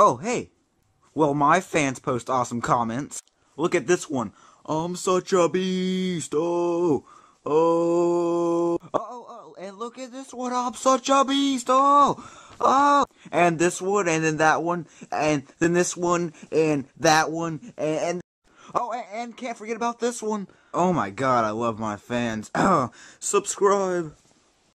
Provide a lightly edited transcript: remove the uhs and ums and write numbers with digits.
Oh, hey. Well, my fans post awesome comments. Look at this one. I'm such a beast. Oh, and look at this one. I'm such a beast. Oh. And this one, and then that one, and then this one, and that one, and oh, and can't forget about this one. Oh my god, I love my fans. Subscribe.